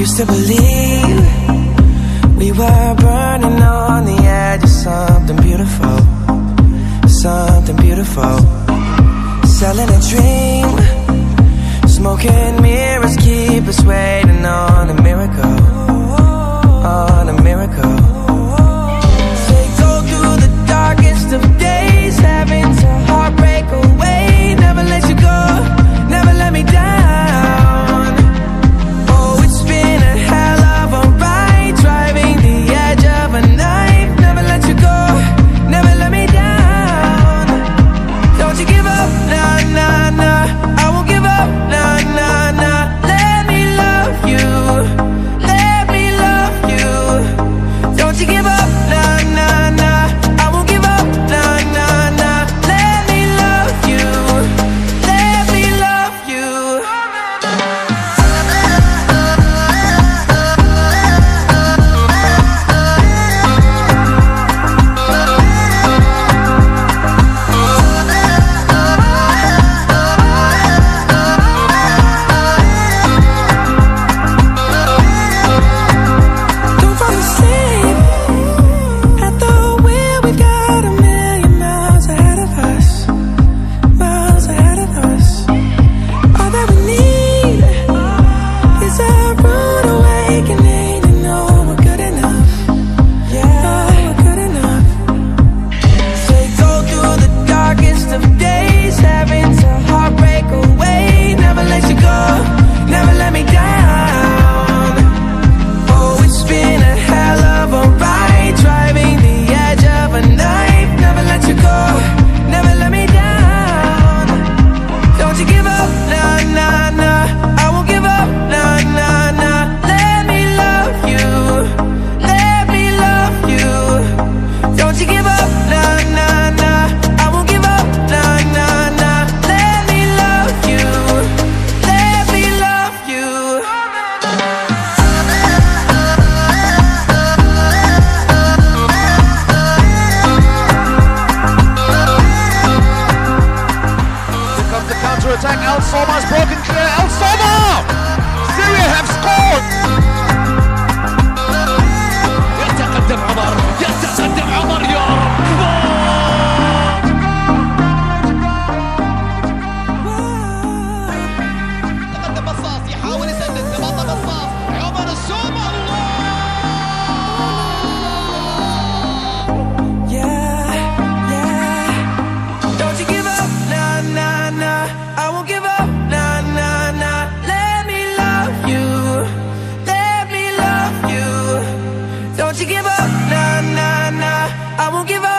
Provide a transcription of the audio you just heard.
used to believe we were burning on the edge of something beautiful, something beautiful. Selling a dream, smoking mirrors keep us waiting on a miracle, on a miracle. They go through the darkest of days, having to heartbreak away. Never let you go, never let me down. Oh, it's been a hell of a ride, driving the edge of a knife. Never let you go, never let me down. Don't you give up, nah, nah, nah. I won't give up, nah, nah, nah. Let me love you, let me love you. Don't you give up, nah, nah, nah. I won't give up, nah, nah, nah. Let me love you, let me love you. Don't fall asleep at the wheel. We've got a million miles ahead of us, miles ahead of us. All that we need is a rude awakening to know we're good enough. Yeah, we're good enough. They go through the darkest of days, having to heartbreak away. Never let you go, never let me down. Oh, it's been a hell of a ride, driving the edge of a knife. Never let you go, never let me down. Don't you give up, nah, nah, nah. I won't give up, nah, nah, nah. Let me love you, let me love you. Don't you give up, nah, nah, nah. I won't give up, nah, nah, nah. Let me love you, let me love you. Here comes the counter-attack. El Soma's broken clear. El Soma! Syria have scored! يتقدم عمر، يتقدم عمر، يا رب! تقدم بصاص يحاول يسدد لبطة بصاص. عمر السومة، الله! Yeah, yeah. Don't you give up, nah, nah, nah. I won't give up, nah, nah, nah. Let me love you, let me love you. Don't you give up, nah, nah, nah. I won't give up.